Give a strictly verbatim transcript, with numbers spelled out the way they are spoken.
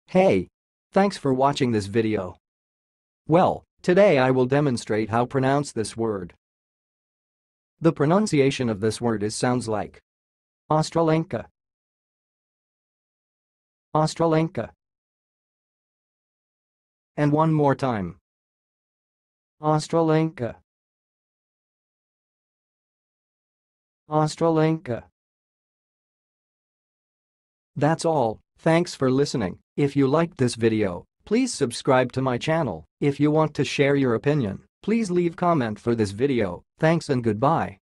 Hey! Thanks for watching this video. Well, today I will demonstrate how pronounce this word. The pronunciation of this word is sounds like Ostrolenka, Ostrolenka. And one more time. Ostrolenka, Ostrolenka. That's all. Thanks for listening. If you liked this video, please subscribe to my channel. If you want to share your opinion, please leave comment for this video. Thanks and goodbye.